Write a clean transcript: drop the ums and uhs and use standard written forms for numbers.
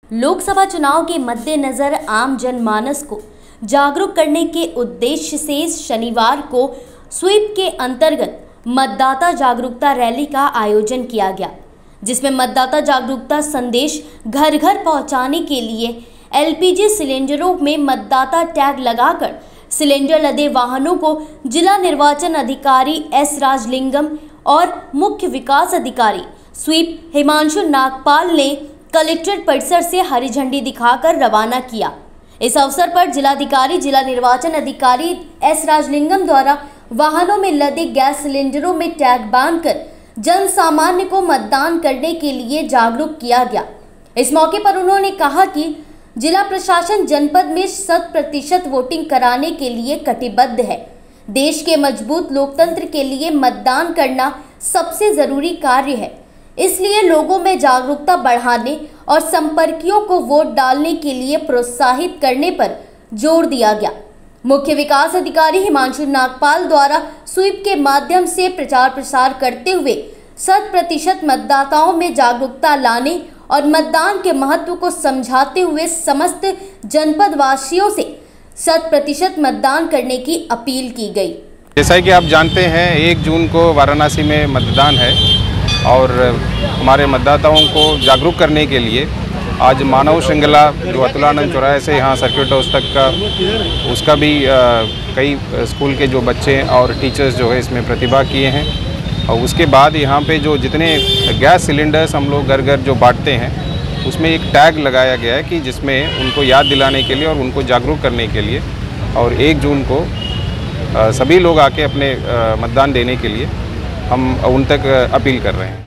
लोकसभा चुनाव के मद्देनजर आम जनमानस को जागरूक करने के उद्देश्य से शनिवार को स्वीप के अंतर्गत मतदाता जागरूकता रैली का आयोजन किया गया, जिसमें मतदाता जागरूकता संदेश घर घर पहुंचाने के लिए एलपीजी सिलेंडरों में मतदाता टैग लगाकर सिलेंडर लदे वाहनों को जिला निर्वाचन अधिकारी एस राजलिंगम और मुख्य विकास अधिकारी स्वीप हिमांशु नागपाल ने कलेक्ट्रेट परिसर से हरी झंडी दिखाकर रवाना किया। इस अवसर पर जिलाधिकारी जिला निर्वाचन अधिकारी एस राजलिंगम द्वारा वाहनों में लदे गैस सिलेंडरों में टैग बांधकर जन सामान्य को मतदान करने के लिए जागरूक किया गया। इस मौके पर उन्होंने कहा कि जिला प्रशासन जनपद में 100% वोटिंग कराने के लिए कटिबद्ध है। देश के मजबूत लोकतंत्र के लिए मतदान करना सबसे जरूरी कार्य है, इसलिए लोगों में जागरूकता बढ़ाने और संपर्कियों को वोट डालने के लिए प्रोत्साहित करने पर जोर दिया गया। मुख्य विकास अधिकारी हिमांशु नागपाल द्वारा स्वीप के माध्यम से प्रचार प्रसार करते हुए 100% मतदाताओं में जागरूकता लाने और मतदान के महत्व को समझाते हुए समस्त जनपद वासियों से 100% मतदान करने की अपील की गई। जैसा कि आप जानते हैं 1 जून को वाराणसी में मतदान है और हमारे मतदाताओं को जागरूक करने के लिए आज मानव श्रृंखला जो अतुलानंद चौराहे से यहाँ सर्किट हाउस तक का उसका भी कई स्कूल के जो बच्चे और टीचर्स जो है इसमें प्रतिभा किए हैं। और उसके बाद यहाँ पे जो जितने गैस सिलेंडर्स हम लोग घर घर जो बांटते हैं उसमें एक टैग लगाया गया है कि जिसमें उनको याद दिलाने के लिए और उनको जागरूक करने के लिए और 1 जून को सभी लोग आके अपने मतदान देने के लिए हम उन तक अपील कर रहे हैं।